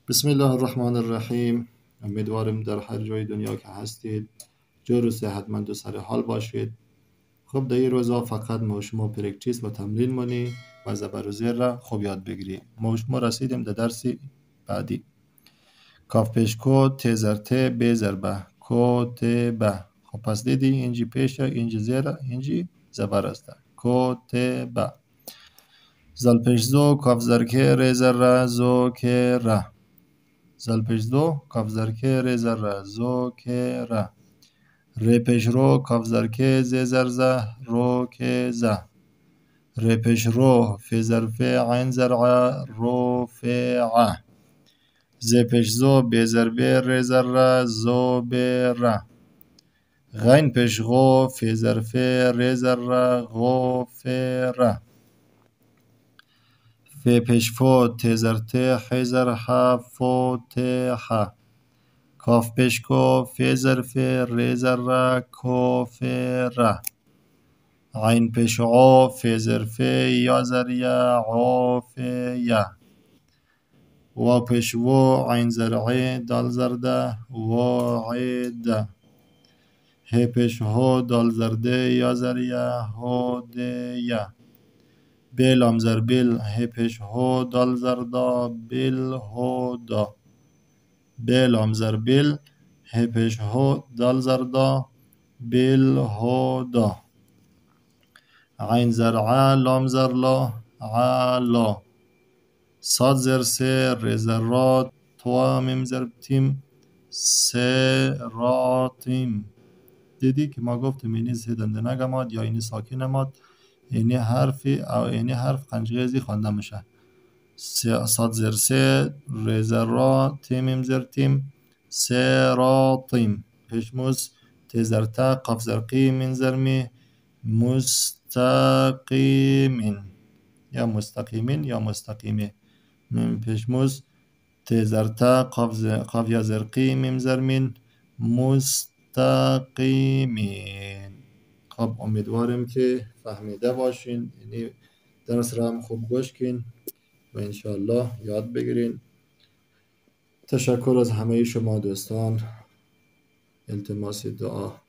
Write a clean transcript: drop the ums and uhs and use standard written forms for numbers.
بسم الله الرحمن الرحیم. امیدوارم در هر جای دنیا که هستید جور و صحتمند و سر حال باشید. خب در این روزا فقط ما شما پرکتیس و تمرین مانی و زبر و زیر را خوب یاد بگیری. ما شما رسیدیم در درس بعدی. کاف پیش کو ت زر ت ب زر به کو ت به. خب پس دیدی اینجی پیش اینجی زیر اینجی زبر است. کو ت به. زل پیش زو کاف زر که ر زر را زو که را. زل پیش دو کاف زر که ر زر را زو که را. ر پیش رو کاف زر که ز زر زه رو که زه. ر پیش رو فی زر فی عین زر ع رو فی ع. ز پیش زو ب زر ب ر زر را زو ب را. غین پیش غو فی زر فی ر زر را غو فی را. فی پیش فو ت زر ت ح زر ح فو ت ح. کاف پیش کو فی زر فی ر زر را کو فی را. عین پیش عو فی زر فی یا زر یا عو فی یا. واو پیش وو عین زر عی دال زر ده وو عی ده. ه پیش هو دال زر ده یا زر یا هو ده یا. ب لام زر بیل ه پیش هو دال زر دا بیل هو دا. ب لام زر بیل ه پیش هو دال زر دا بیل هو دا. عین زر ع لام زر لا ع لا. صاد زر سه ر زر را تو میم زر تیم سه را تیم. دیدی که ما گفتم اینی سه دنده نگماد یا اینی ساکن ماد، اینی حرفی او اینی حرف قنجغیزی خوانده میشه. صاد زر سه ر زر را تیم زر تیم سه را تیم. پیشموز ت زر تا قاف زر قی من زر می مستقیمین یا مستقیمین یا مستقیمه. پیشموز ت زر تا قاف یا زر قی میم زر مین مستقیمین. خب امیدوارم که فهمیده باشین. یعنی درس را هم خوب گوش کن و انشاءالله یاد بگیرین. تشکر از همه شما دوستان. التماس دعا.